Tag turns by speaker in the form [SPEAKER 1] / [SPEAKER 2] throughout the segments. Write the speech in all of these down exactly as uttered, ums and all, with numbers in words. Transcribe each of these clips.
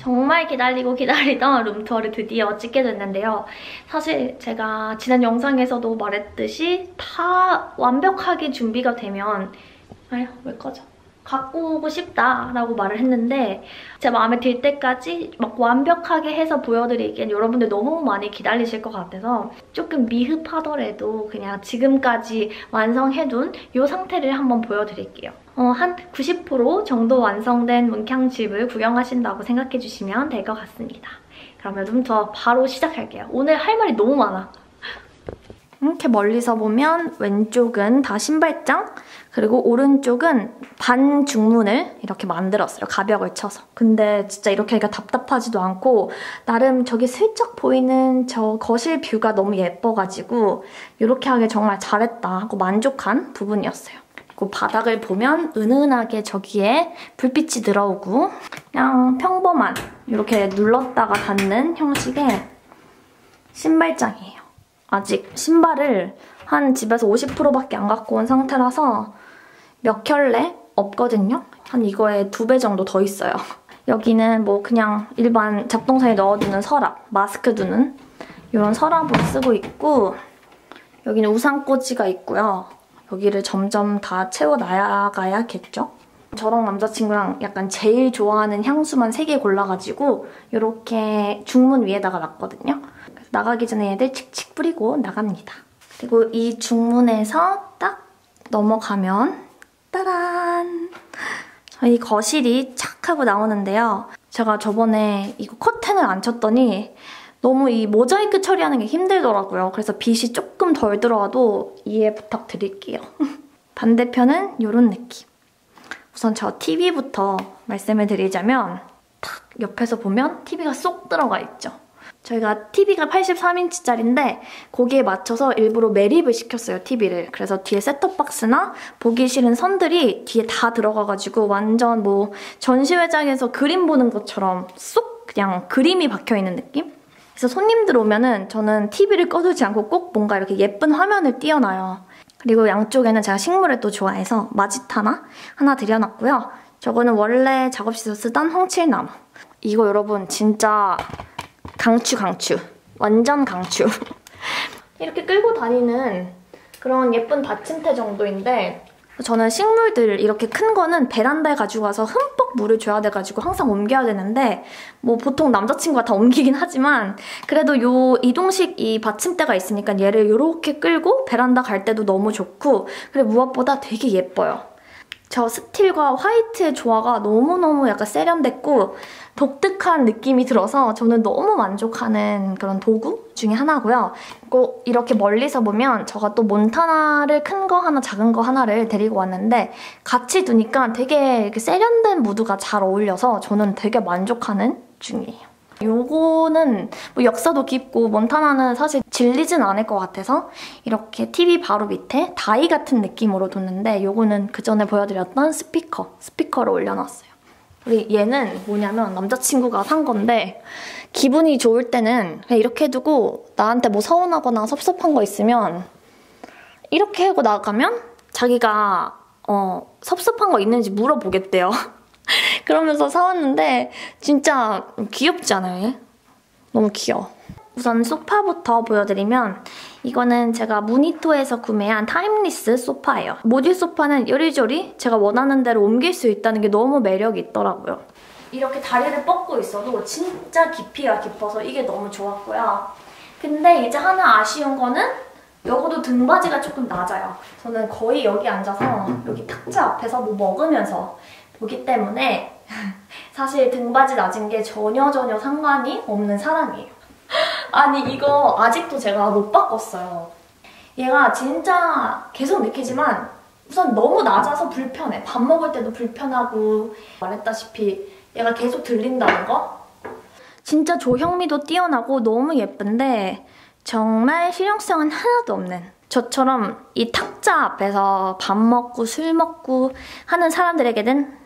[SPEAKER 1] 정말 기다리고 기다리던 룸투어를 드디어 찍게 됐는데요. 사실 제가 지난 영상에서도 말했듯이 다 완벽하게 준비가 되면 아휴 왜 꺼져? 갖고 오고 싶다라고 말을 했는데 제 마음에 들 때까지 막 완벽하게 해서 보여드리기엔 여러분들 너무 많이 기다리실 것 같아서 조금 미흡하더라도 그냥 지금까지 완성해둔 이 상태를 한번 보여드릴게요. 어, 한 구십 퍼센트 정도 완성된 문캉집을 구경하신다고 생각해주시면 될 것 같습니다. 그러면 룸투어 바로 시작할게요. 오늘 할 말이 너무 많아. 이렇게 멀리서 보면 왼쪽은 다 신발장, 그리고 오른쪽은 반중문을 이렇게 만들었어요. 가벽을 쳐서. 근데 진짜 이렇게 하니까 답답하지도 않고 나름 저기 슬쩍 보이는 저 거실 뷰가 너무 예뻐가지고 이렇게 하길 정말 잘했다 하고 만족한 부분이었어요. 그리고 바닥을 보면 은은하게 저기에 불빛이 들어오고 그냥 평범한 이렇게 눌렀다가 닫는 형식의 신발장이에요. 아직 신발을 한 집에서 오십 퍼센트밖에 안 갖고 온 상태라서 몇 켤레 없거든요. 한 이거에 두 배 정도 더 있어요. 여기는 뭐 그냥 일반 잡동사니에 넣어두는 서랍, 마스크 두는 이런 서랍을 쓰고 있고 여기는 우산꽂이가 있고요. 여기를 점점 다 채워나가야겠죠? 저랑 남자친구랑 약간 제일 좋아하는 향수만 세 개 골라가지고 이렇게 중문 위에다가 놨거든요. 그래서 나가기 전에 얘들 칙칙 뿌리고 나갑니다. 그리고 이 중문에서 딱 넘어가면 따란! 저희 거실이 착 하고 나오는데요. 제가 저번에 이거 커튼을 안 쳤더니 너무 이 모자이크 처리하는 게 힘들더라고요. 그래서 빛이 조금 덜 들어와도 이해 부탁드릴게요. 반대편은 이런 느낌. 우선 저 티비부터 말씀을 드리자면 탁 옆에서 보면 티비가 쏙 들어가 있죠. 저희가 티비가 팔십삼 인치짜리인데 거기에 맞춰서 일부러 매립을 시켰어요, 티비를. 그래서 뒤에 셋톱박스나 보기 싫은 선들이 뒤에 다 들어가가지고 완전 뭐 전시회장에서 그림 보는 것처럼 쏙 그냥 그림이 박혀있는 느낌? 그래서 손님들 오면은 저는 티비를 꺼두지 않고 꼭 뭔가 이렇게 예쁜 화면을 띄워놔요. 그리고 양쪽에는 제가 식물을 또 좋아해서 마지타나 하나 들여놨고요. 저거는 원래 작업실에서 쓰던 홍칠나무. 이거 여러분 진짜 강추 강추. 완전 강추. 이렇게 끌고 다니는 그런 예쁜 받침대 정도인데 저는 식물들 이렇게 큰 거는 베란다에 가지고 와서 흠뻑 물을 줘야 돼가지고 항상 옮겨야 되는데 뭐 보통 남자친구가 다 옮기긴 하지만 그래도 요 이동식 이 받침대가 있으니까 얘를 이렇게 끌고 베란다 갈 때도 너무 좋고 그리고 무엇보다 되게 예뻐요. 저 스틸과 화이트의 조화가 너무너무 약간 세련됐고 독특한 느낌이 들어서 저는 너무 만족하는 그런 도구 중에 하나고요. 그리고 이렇게 멀리서 보면 제가 또 몬타나를 큰 거 하나 작은 거 하나를 데리고 왔는데 같이 두니까 되게 이렇게 세련된 무드가 잘 어울려서 저는 되게 만족하는 중이에요. 요거는 뭐 역사도 깊고 몬타나는 사실 질리진 않을 것 같아서 이렇게 티비 바로 밑에 다이 같은 느낌으로 뒀는데 요거는 그 전에 보여드렸던 스피커, 스피커를 올려놨어요. 우리 얘는 뭐냐면 남자친구가 산 건데 기분이 좋을 때는 그냥 이렇게 해두고 나한테 뭐 서운하거나 섭섭한 거 있으면 이렇게 하고 나가면 자기가 어, 섭섭한 거 있는지 물어보겠대요. 그러면서 사왔는데 진짜 귀엽지 않아요? 얘? 너무 귀여워. 우선 소파부터 보여드리면 이거는 제가 무니토에서 구매한 타임리스 소파예요. 모듈 소파는 요리조리 제가 원하는 대로 옮길 수 있다는 게 너무 매력이 있더라고요. 이렇게 다리를 뻗고 있어도 진짜 깊이가 깊어서 이게 너무 좋았고요. 근데 이제 하나 아쉬운 거는 요거도 등받이가 조금 낮아요. 저는 거의 여기 앉아서 여기 탁자 앞에서 뭐 먹으면서 보기 때문에 사실 등받이 낮은 게 전혀 전혀 상관이 없는 사람이에요. 아니 이거 아직도 제가 못 바꿨어요. 얘가 진짜 계속 느끼지만 우선 너무 낮아서 불편해. 밥 먹을 때도 불편하고 말했다시피 얘가 계속 들린다는 거? 진짜 조형미도 뛰어나고 너무 예쁜데 정말 실용성은 하나도 없는 저처럼 이 탁자 앞에서 밥 먹고 술 먹고 하는 사람들에게는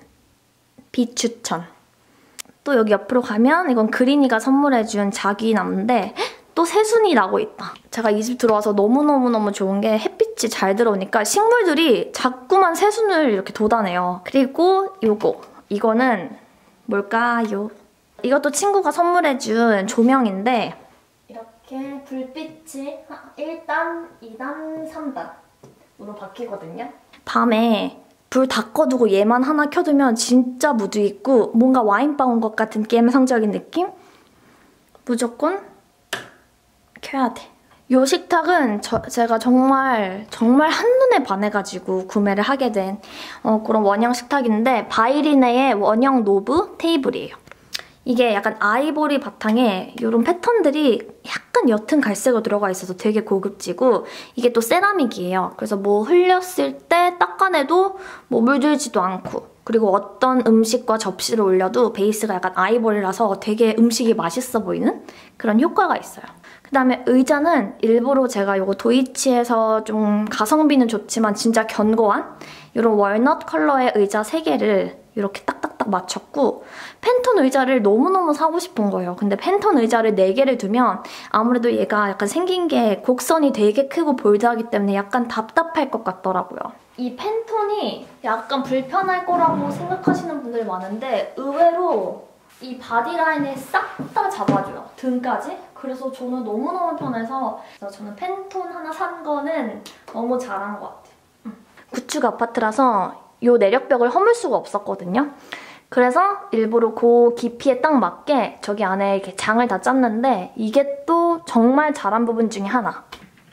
[SPEAKER 1] 비추천. 또 여기 옆으로 가면 이건 그린이가 선물해준 자기 나무인데 또 새순이 나고 있다. 제가 이 집 들어와서 너무너무너무 좋은 게 햇빛이 잘 들어오니까 식물들이 자꾸만 새순을 이렇게 돋아내요. 그리고 요거. 이거는 뭘까요? 이것도 친구가 선물해준 조명인데 이렇게 불빛이 일 단, 이 단, 삼 단으로 바뀌거든요. 밤에 불 다 꺼두고 얘만 하나 켜두면 진짜 무드 있고 뭔가 와인바 온 것 같은 감성적인 느낌? 무조건 켜야 돼. 이 식탁은 저, 제가 정말 정말 한눈에 반해가지고 구매를 하게 된 어, 그런 원형 식탁인데 바이리네의 원형 노브 테이블이에요. 이게 약간 아이보리 바탕에 이런 패턴들이 약간 옅은 갈색으로 들어가 있어서 되게 고급지고 이게 또 세라믹이에요. 그래서 뭐 흘렸을 때 닦아내도 뭐 물들지도 않고 그리고 어떤 음식과 접시를 올려도 베이스가 약간 아이보리라서 되게 음식이 맛있어 보이는 그런 효과가 있어요. 그다음에 의자는 일부러 제가 이거 도이치에서 좀 가성비는 좋지만 진짜 견고한 이런 월넛 컬러의 의자 세 개를 이렇게 딱딱딱 맞췄고 팬톤 의자를 너무너무 사고 싶은 거예요. 근데 팬톤 의자를 네 개를 두면 아무래도 얘가 약간 생긴 게 곡선이 되게 크고 볼드하기 때문에 약간 답답할 것 같더라고요. 이 팬톤이 약간 불편할 거라고 생각하시는 분들 많은데 의외로 이 바디라인을 싹 다 잡아줘요. 등까지. 그래서 저는 너무너무 편해서 저는 팬톤 하나 산 거는 너무 잘한 것 같아요. 음. 구축 아파트라서 이 내력벽을 허물 수가 없었거든요. 그래서 일부러 그 깊이에 딱 맞게 저기 안에 이렇게 장을 다 짰는데 이게 또 정말 잘한 부분 중에 하나.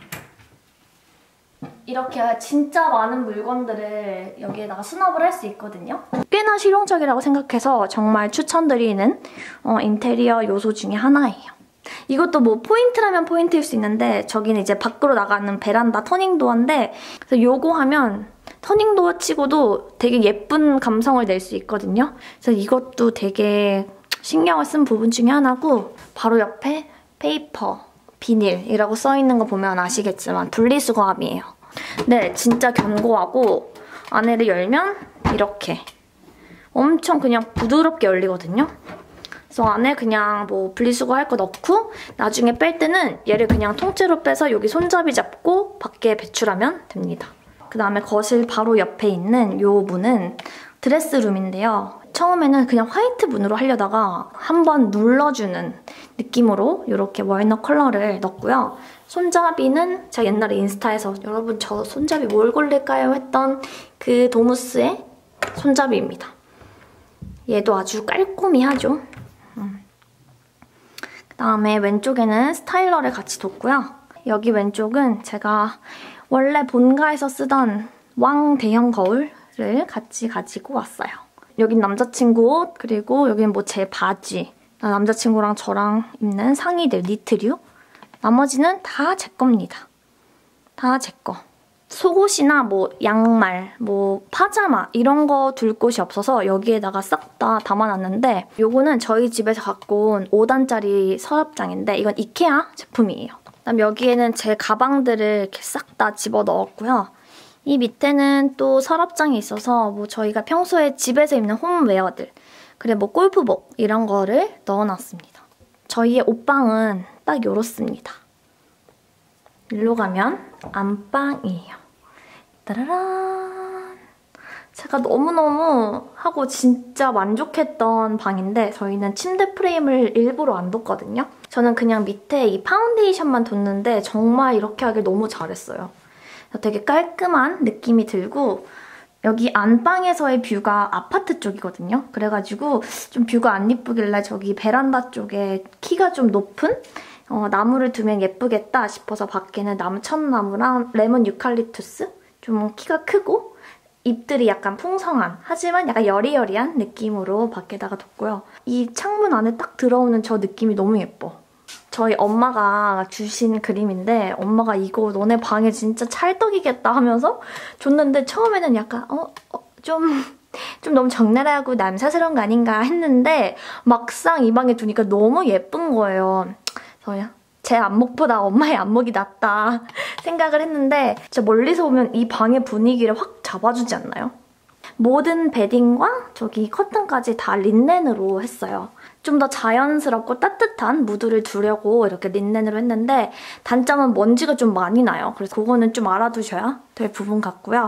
[SPEAKER 1] 이렇게 진짜 많은 물건들을 여기에다가 수납을 할 수 있거든요. 꽤나 실용적이라고 생각해서 정말 추천드리는 어, 인테리어 요소 중에 하나예요. 이것도 뭐 포인트라면 포인트일 수 있는데 저기는 이제 밖으로 나가는 베란다 터닝도어인데 그래서 요거 하면 터닝도어 치고도 되게 예쁜 감성을 낼 수 있거든요. 그래서 이것도 되게 신경을 쓴 부분 중에 하나고 바로 옆에 페이퍼, 비닐이라고 써있는 거 보면 아시겠지만 분리수거함이에요. 네, 진짜 견고하고 안에를 열면 이렇게 엄청 그냥 부드럽게 열리거든요. 그래서 안에 그냥 뭐 분리수거할 거 넣고 나중에 뺄 때는 얘를 그냥 통째로 빼서 여기 손잡이 잡고 밖에 배출하면 됩니다. 그 다음에 거실 바로 옆에 있는 이 문은 드레스룸인데요. 처음에는 그냥 화이트 문으로 하려다가 한번 눌러주는 느낌으로 이렇게 월넛 컬러를 넣었고요. 손잡이는 제가 옛날에 인스타에서 여러분 저 손잡이 뭘 고를까요? 했던 그 도무스의 손잡이입니다. 얘도 아주 깔끔히하죠. 음. 그다음에 왼쪽에는 스타일러를 같이 뒀고요. 여기 왼쪽은 제가 원래 본가에서 쓰던 왕 대형 거울을 같이 가지고 왔어요. 여긴 남자친구 옷, 그리고 여기는 뭐 제 바지, 남자친구랑 저랑 입는 상의들, 니트류. 나머지는 다 제 겁니다. 다 제 거. 속옷이나 뭐 양말, 뭐 파자마 이런 거 둘 곳이 없어서 여기에다가 싹 다 담아놨는데 요거는 저희 집에서 갖고 온 오 단짜리 서랍장인데 이건 이케아 제품이에요. 그다음 여기에는 제 가방들을 이렇게 싹 다 집어넣었고요. 이 밑에는 또 서랍장이 있어서 뭐 저희가 평소에 집에서 입는 홈웨어들, 그리고 뭐 골프복 이런 거를 넣어놨습니다. 저희의 옷방은 딱 이렇습니다. 일로 가면 안방이에요. 따라란! 제가 너무너무 하고 진짜 만족했던 방인데 저희는 침대 프레임을 일부러 안 뒀거든요. 저는 그냥 밑에 이 파운데이션만 뒀는데 정말 이렇게 하길 너무 잘했어요. 되게 깔끔한 느낌이 들고 여기 안방에서의 뷰가 아파트 쪽이거든요. 그래가지고 좀 뷰가 안 이쁘길래 저기 베란다 쪽에 키가 좀 높은 어, 나무를 두면 예쁘겠다 싶어서 밖에는 남천나무랑 레몬 유칼립투스? 좀 키가 크고 잎들이 약간 풍성한 하지만 약간 여리여리한 느낌으로 밖에다가 뒀고요. 이 창문 안에 딱 들어오는 저 느낌이 너무 예뻐. 저희 엄마가 주신 그림인데 엄마가 이거 너네 방에 진짜 찰떡이겠다 하면서 줬는데 처음에는 약간 어? 어 좀... 좀 너무 적나라하고 남사스러운 거 아닌가 했는데 막상 이 방에 두니까 너무 예쁜 거예요. 그래서 제 안목보다 엄마의 안목이 낫다 생각을 했는데 진짜 멀리서 보면 이 방의 분위기를 확 잡아주지 않나요? 모든 베딩과 저기 커튼까지 다 린넨으로 했어요. 좀 더 자연스럽고 따뜻한 무드를 두려고 이렇게 린넨으로 했는데 단점은 먼지가 좀 많이 나요. 그래서 그거는 좀 알아두셔야 될 부분 같고요.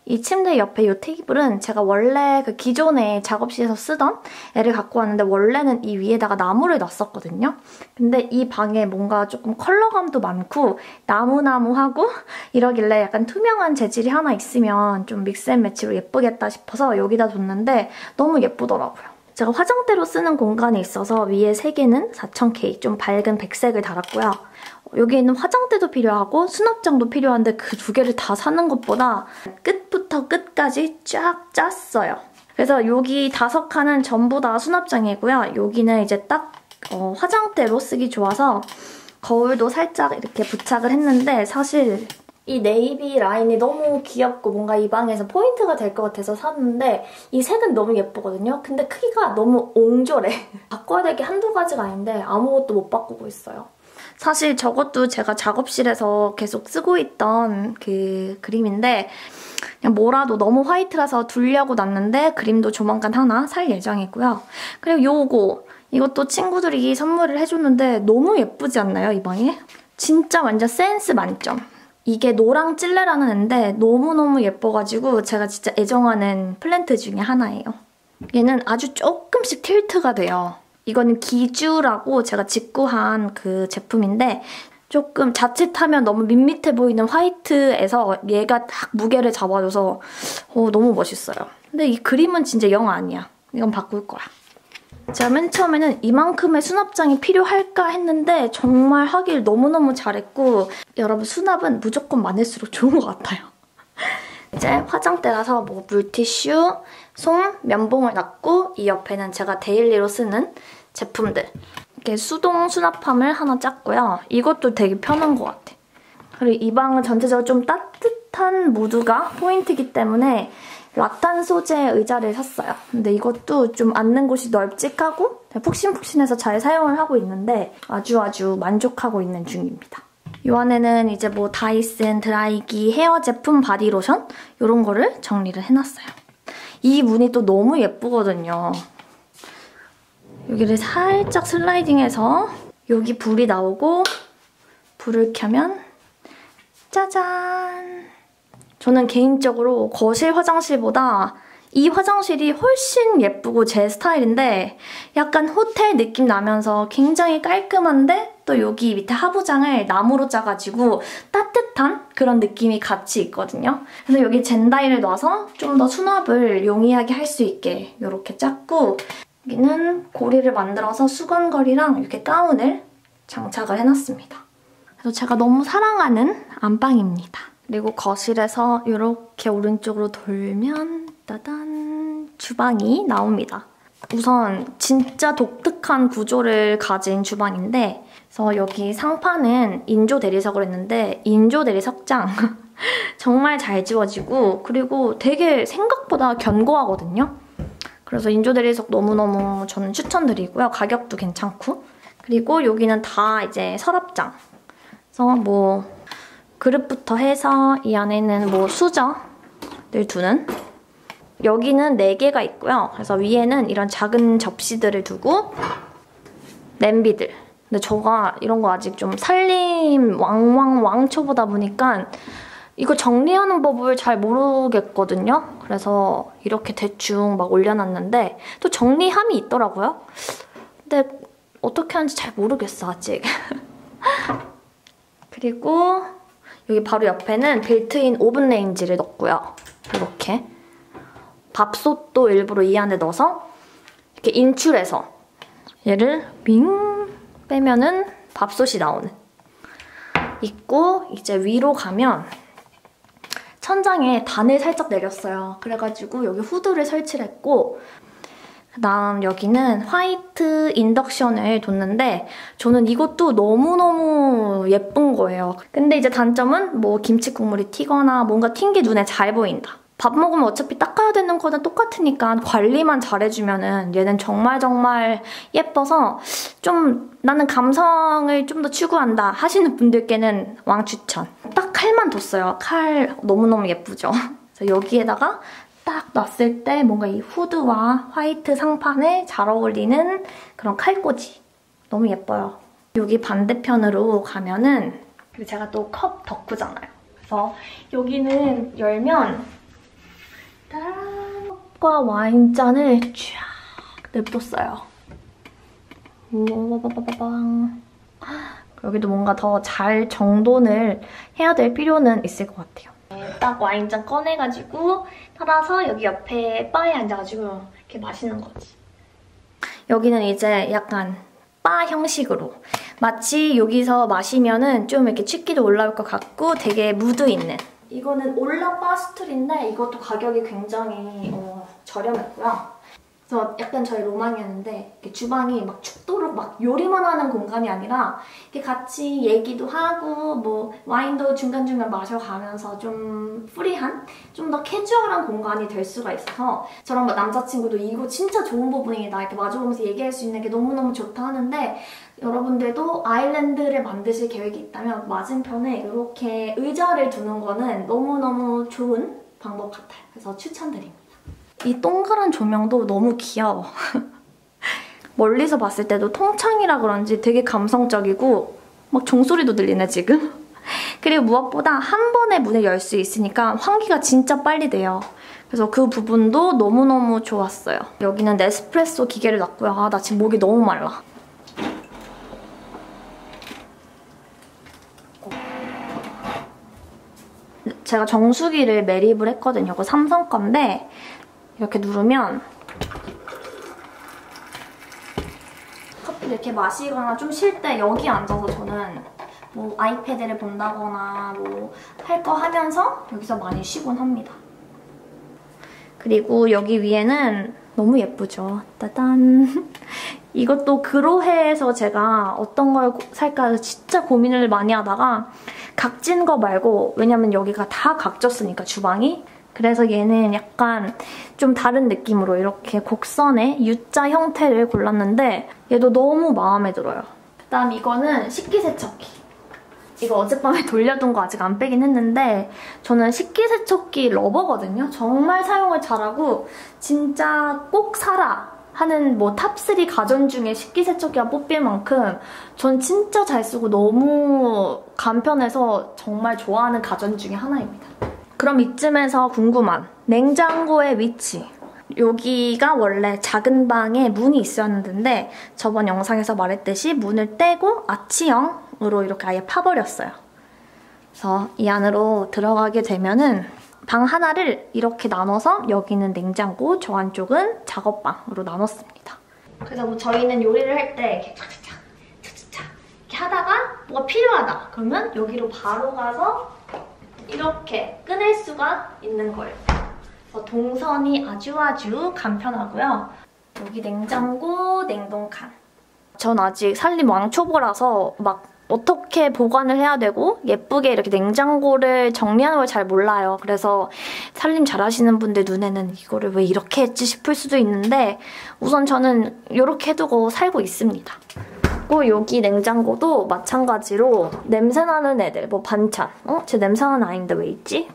[SPEAKER 1] 이 침대 옆에 이 테이블은 제가 원래 그 기존에 작업실에서 쓰던 애를 갖고 왔는데 원래는 이 위에다가 나무를 놨었거든요. 근데 이 방에 뭔가 조금 컬러감도 많고 나무나무하고 이러길래 약간 투명한 재질이 하나 있으면 좀 믹스앤매치로 예쁘겠다 싶어서 여기다 뒀는데 너무 예쁘더라고요. 제가 화장대로 쓰는 공간이 있어서 위에 세 개는 사천 케이 좀 밝은 백색을 달았고요. 여기 있는 화장대도 필요하고 수납장도 필요한데 그 두 개를 다 사는 것보다 끝부터 끝까지 쫙 짰어요. 그래서 여기 다섯 칸은 전부 다 수납장이고요. 여기는 이제 딱 어, 화장대로 쓰기 좋아서 거울도 살짝 이렇게 부착을 했는데 사실 이 네이비 라인이 너무 귀엽고 뭔가 이 방에서 포인트가 될 것 같아서 샀는데 이 색은 너무 예쁘거든요. 근데 크기가 너무 옹졸해. 바꿔야 될 게 한두 가지가 아닌데 아무것도 못 바꾸고 있어요. 사실 저것도 제가 작업실에서 계속 쓰고 있던 그 그림인데 그냥 뭐라도 너무 화이트라서 두려고 놨는데 그림도 조만간 하나 살 예정이고요. 그리고 요거 이것도 친구들이 선물을 해줬는데 너무 예쁘지 않나요, 이 방에? 진짜 완전 센스 만점. 이게 노랑 찔레라는 앤데 너무너무 예뻐가지고 제가 진짜 애정하는 플랜트 중에 하나예요. 얘는 아주 조금씩 틸트가 돼요. 이거는 기주라고 제가 직구한 그 제품인데 조금 자칫하면 너무 밋밋해 보이는 화이트에서 얘가 딱 무게를 잡아줘서 어, 너무 멋있어요. 근데 이 그림은 진짜 영 아니야. 이건 바꿀 거야. 제가 맨 처음에는 이만큼의 수납장이 필요할까 했는데 정말 하길 너무너무 잘했고 여러분 수납은 무조건 많을수록 좋은 것 같아요. 이제 화장대라서 뭐 물티슈, 솜, 면봉을 놨고 이 옆에는 제가 데일리로 쓰는 제품들. 이렇게 수동 수납함을 하나 짰고요. 이것도 되게 편한 것 같아. 그리고 이 방은 전체적으로 좀 따뜻한 무드가 포인트이기 때문에 라탄 소재 의자를 샀어요. 근데 이것도 좀 앉는 곳이 널찍하고 푹신푹신해서 잘 사용을 하고 있는데 아주 아주 만족하고 있는 중입니다. 이 안에는 이제 뭐 다이슨 드라이기 헤어 제품 바디로션 이런 거를 정리를 해놨어요. 이 무늬 또 너무 예쁘거든요. 여기를 살짝 슬라이딩해서 여기 불이 나오고 불을 켜면 짜잔! 저는 개인적으로 거실 화장실보다 이 화장실이 훨씬 예쁘고 제 스타일인데 약간 호텔 느낌 나면서 굉장히 깔끔한데 또 여기 밑에 하부장을 나무로 짜가지고 따뜻한 그런 느낌이 같이 있거든요. 그래서 여기 젠다이를 놔서 좀 더 수납을 용이하게 할 수 있게 이렇게 짰고 여기는 고리를 만들어서 수건걸이랑 이렇게 가운을 장착을 해놨습니다. 그래서 제가 너무 사랑하는 안방입니다. 그리고 거실에서 이렇게 오른쪽으로 돌면 따단 주방이 나옵니다. 우선 진짜 독특한 구조를 가진 주방인데 그래서 여기 상판은 인조 대리석으로 했는데 인조 대리석장 정말 잘 지워지고 그리고 되게 생각보다 견고하거든요. 그래서 인조 대리석 너무너무 저는 추천드리고요. 가격도 괜찮고 그리고 여기는 다 이제 서랍장. 그래서 뭐 그릇부터 해서 이 안에는 뭐 수저를 두는 여기는 네 개가 있고요. 그래서 위에는 이런 작은 접시들을 두고 냄비들. 근데 저가 이런 거 아직 좀 살림 왕왕왕초보다 보니까 이거 정리하는 법을 잘 모르겠거든요. 그래서 이렇게 대충 막 올려놨는데 또 정리함이 있더라고요. 근데 어떻게 하는지 잘 모르겠어 아직. 그리고 여기 바로 옆에는 빌트인 오븐 레인지를 넣었고요. 이렇게 밥솥도 일부러 이 안에 넣어서 이렇게 인출해서 얘를 윙 빼면은 밥솥이 나오는 있고 이제 위로 가면 천장에 단을 살짝 내렸어요. 그래가지고 여기 후드를 설치를 했고 그다음 여기는 화이트 인덕션을 뒀는데 저는 이것도 너무너무 예쁜 거예요. 근데 이제 단점은 뭐 김치 국물이 튀거나 뭔가 튄 게 눈에 잘 보인다. 밥 먹으면 어차피 닦아야 되는 거는 똑같으니까 관리만 잘해주면은 얘는 정말 정말 예뻐서 좀 나는 감성을 좀 더 추구한다 하시는 분들께는 왕추천. 딱 칼만 뒀어요. 칼 너무너무 예쁘죠? 그래서 여기에다가 딱 놨을 때 뭔가 이 후드와 화이트 상판에 잘 어울리는 그런 칼꽂이. 너무 예뻐요. 여기 반대편으로 가면은 그리고 제가 또 컵 덕후잖아요. 그래서 여기는 열면 과 와인잔을 쫙 냅뒀어요. 우와바바바방. 여기도 뭔가 더 잘 정돈을 해야 될 필요는 있을 것 같아요. 딱 와인잔 꺼내가지고 따라서 여기 옆에 바에 앉아가지고 이렇게 마시는 거지. 여기는 이제 약간 바 형식으로 마치 여기서 마시면은 좀 이렇게 취기도 올라올 것 같고 되게 무드 있는. 이거는 올라 바 스툴인데 이것도 가격이 굉장히 어, 저렴했고요. 그래서 약간 저의 로망이었는데 이렇게 주방이 막 춥도록 막 요리만 하는 공간이 아니라 이렇게 같이 얘기도 하고 뭐 와인도 중간중간 마셔가면서 좀 프리한, 좀 더 캐주얼한 공간이 될 수가 있어서 저랑 남자친구도 이거 진짜 좋은 부분이다 이렇게 마주보면서 얘기할 수 있는 게 너무너무 좋다 하는데 여러분들도 아일랜드를 만드실 계획이 있다면 맞은편에 이렇게 의자를 두는 거는 너무너무 좋은 방법 같아요. 그래서 추천드립니다. 이 동그란 조명도 너무 귀여워. 멀리서 봤을 때도 통창이라 그런지 되게 감성적이고 막 종소리도 들리네 지금. 그리고 무엇보다 한 번에 문을 열 수 있으니까 환기가 진짜 빨리 돼요. 그래서 그 부분도 너무너무 좋았어요. 여기는 네스프레소 기계를 놨고요. 아, 나 지금 목이 너무 말라. 제가 정수기를 매립을 했거든요. 이거 삼성 건데 이렇게 누르면 커피를 이렇게 마시거나 좀 쉴 때 여기 앉아서 저는 뭐 아이패드를 본다거나 뭐 할 거 하면서 여기서 많이 쉬곤 합니다. 그리고 여기 위에는 너무 예쁘죠? 따단! 이것도 그로해에서 제가 어떤 걸 살까 진짜 고민을 많이 하다가 각진 거 말고, 왜냐면 여기가 다 각졌으니까 주방이. 그래서 얘는 약간 좀 다른 느낌으로 이렇게 곡선의 U자 형태를 골랐는데 얘도 너무 마음에 들어요. 그다음 이거는 식기세척기. 이거 어젯밤에 돌려둔 거 아직 안 빼긴 했는데 저는 식기세척기 러버거든요. 정말 사용을 잘하고 진짜 꼭 사라 하는 뭐 탑쓰리 가전 중에 식기세척기가 뽑힐 만큼 전 진짜 잘 쓰고 너무 간편해서 정말 좋아하는 가전 중에 하나입니다. 그럼 이쯤에서 궁금한 냉장고의 위치. 여기가 원래 작은 방에 문이 있었는데 저번 영상에서 말했듯이 문을 떼고 아치형으로 이렇게 아예 파버렸어요. 그래서 이 안으로 들어가게 되면은 방 하나를 이렇게 나눠서 여기는 냉장고, 저 안쪽은 작업방으로 나눴습니다. 그래서 뭐 저희는 요리를 할 때 이렇게 차차차 차차차 이렇게 하다가 뭐가 필요하다 그러면 여기로 바로 가서 이렇게 꺼낼 수가 있는 거예요. 그래서 동선이 아주 아주 간편하고요. 여기 냉장고, 냉동칸. 전 아직 살림 왕초보라서 막 어떻게 보관을 해야 되고 예쁘게 이렇게 냉장고를 정리하는 걸 잘 몰라요. 그래서 살림 잘하시는 분들 눈에는 이거를 왜 이렇게 했지 싶을 수도 있는데 우선 저는 이렇게 해두고 살고 있습니다. 그리고 여기 냉장고도 마찬가지로 냄새나는 애들, 뭐 반찬. 어? 제 냄새나는 아닌데 왜 있지?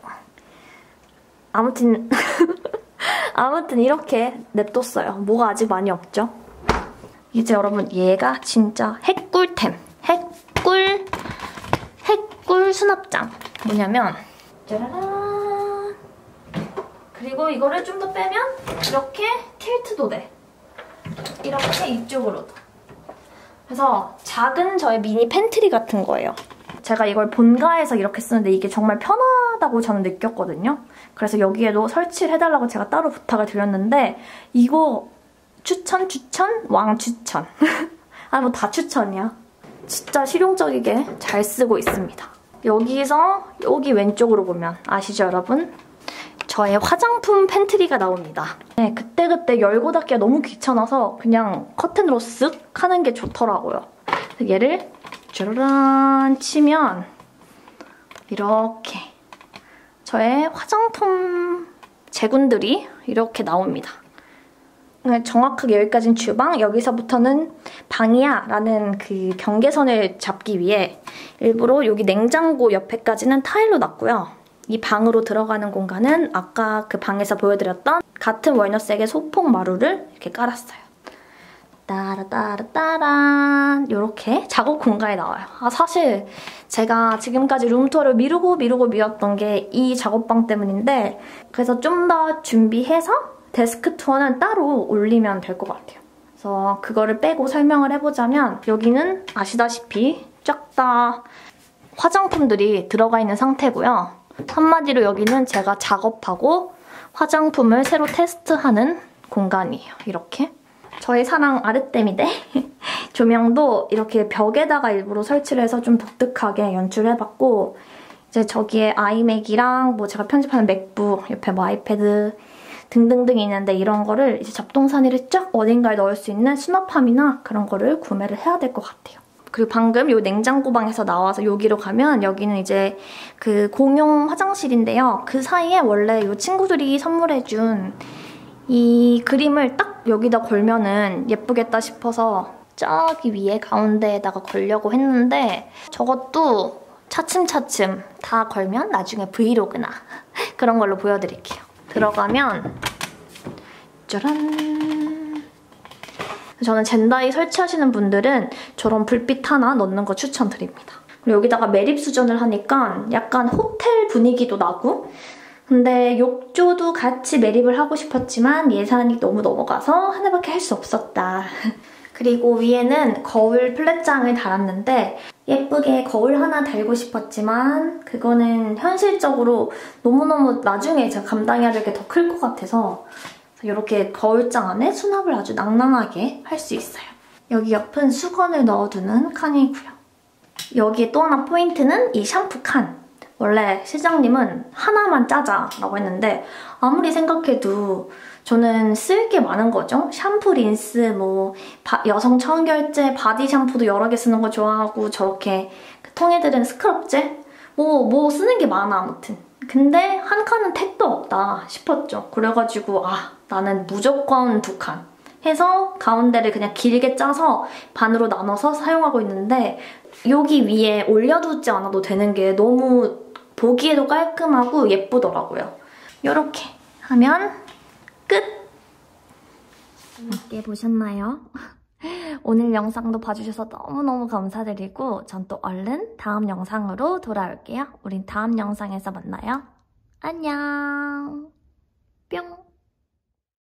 [SPEAKER 1] 아무튼 아무튼 이렇게 냅뒀어요. 뭐가 아직 많이 없죠? 이제 여러분 얘가 진짜 핵꿀템. 핵꿀 핵꿀 수납장. 뭐냐면 짜라란. 그리고 이거를 좀 더 빼면 이렇게 틸트도 돼. 이렇게 이쪽으로도. 그래서 작은 저의 미니 팬트리 같은 거예요. 제가 이걸 본가에서 이렇게 쓰는데 이게 정말 편하다고 저는 느꼈거든요. 그래서 여기에도 설치를 해달라고 제가 따로 부탁을 드렸는데 이거 추천, 추천, 왕 추천. 아, 뭐 다 추천이야. 진짜 실용적이게 잘 쓰고 있습니다. 여기서 여기 왼쪽으로 보면 아시죠, 여러분? 저의 화장품 팬트리가 나옵니다. 네, 그때그때 열고 닫기가 너무 귀찮아서 그냥 커튼으로 쓱 하는 게 좋더라고요. 얘를 짜라란 치면 이렇게 저의 화장품 제군들이 이렇게 나옵니다. 정확하게 여기까지는 주방, 여기서부터는 방이야 라는 그 경계선을 잡기 위해 일부러 여기 냉장고 옆에까지는 타일로 놨고요. 이 방으로 들어가는 공간은 아까 그 방에서 보여드렸던 같은 월너색의 소폭 마루를 이렇게 깔았어요. 따라따라따란 이렇게 작업 공간이 나와요. 아 사실 제가 지금까지 룸투어를 미루고 미루고 미뤘던 게 이 작업방 때문인데 그래서 좀 더 준비해서 데스크 투어는 따로 올리면 될 것 같아요. 그래서 그거를 빼고 설명을 해보자면 여기는 아시다시피 쫙 다 화장품들이 들어가 있는 상태고요. 한마디로 여기는 제가 작업하고 화장품을 새로 테스트하는 공간이에요. 이렇게. 저의 사랑 아르테미데 조명도 이렇게 벽에다가 일부러 설치를 해서 좀 독특하게 연출해봤고 이제 저기에 아이맥이랑 뭐 제가 편집하는 맥북, 옆에 뭐 아이패드 등등등 있는데 이런 거를 이제 잡동사니를 쫙 어딘가에 넣을 수 있는 수납함이나 그런 거를 구매를 해야 될 것 같아요. 그리고 방금 요 냉장고방에서 나와서 여기로 가면 여기는 이제 그 공용 화장실인데요. 그 사이에 원래 요 친구들이 선물해준 이 그림을 딱 여기다 걸면은 예쁘겠다 싶어서 저기 위에 가운데에다가 걸려고 했는데 저것도 차츰차츰 다 걸면 나중에 브이로그나 그런 걸로 보여드릴게요. 들어가면 짜란! 저는 젠다이 설치하시는 분들은 저런 불빛 하나 넣는 거 추천드립니다. 그리고 여기다가 매립 수전을 하니까 약간 호텔 분위기도 나고 근데 욕조도 같이 매립을 하고 싶었지만 예산이 너무 넘어가서 하나밖에 할 수 없었다. 그리고 위에는 거울 플랫장을 달았는데 예쁘게 거울 하나 달고 싶었지만 그거는 현실적으로 너무너무 나중에 제가 감당해야 될 게 더 클 것 같아서 이렇게 거울장 안에 수납을 아주 낭낭하게 할 수 있어요. 여기 옆은 수건을 넣어두는 칸이고요. 여기에 또 하나 포인트는 이 샴푸 칸. 원래 실장님은 하나만 짜자라고 했는데 아무리 생각해도 저는 쓸 게 많은 거죠. 샴푸, 린스, 뭐 바, 여성 청결제, 바디 샴푸도 여러 개 쓰는 거 좋아하고 저렇게 통에 들은 스크럽젤? 뭐, 뭐 쓰는 게 많아 아무튼. 근데 한 칸은 택도 없다 싶었죠. 그래가지고 아 나는 무조건 두 칸 해서 가운데를 그냥 길게 짜서 반으로 나눠서 사용하고 있는데 여기 위에 올려두지 않아도 되는 게 너무 보기에도 깔끔하고 예쁘더라고요. 이렇게 하면 끝! 재밌게 보셨나요? 오늘 영상도 봐주셔서 너무너무 감사드리고 전 또 얼른 다음 영상으로 돌아올게요. 우린 다음 영상에서 만나요. 안녕! 뿅!